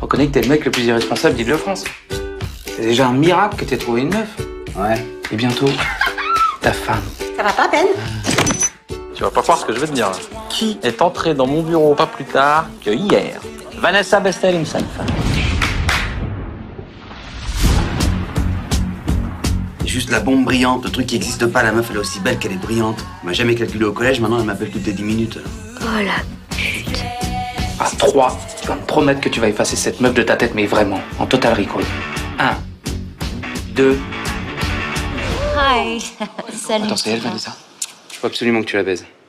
reconnais que t'es le mec le plus irresponsable d'Île-de-France. C'est déjà un miracle que t'aies trouvé une meuf. Ouais. Et bientôt, ta femme. Ça va pas, Ben? Tu vas pas croire ce que je vais te dire, là. Qui? Est entré dans mon bureau pas plus tard que hier. Vanessa Bestel himself. Juste la bombe brillante, le truc qui existe pas, la meuf elle est aussi belle qu'elle est brillante. On m'a jamais calculé au collège, maintenant elle m'appelle toutes les 10 minutes. Oh la pute. À 3, tu vas me promettre que tu vas effacer cette meuf de ta tête, mais vraiment, en total recall. 1, 2... Hi. Salut. Attends, c'est elle, Vanessa? Il faut absolument que tu la baises.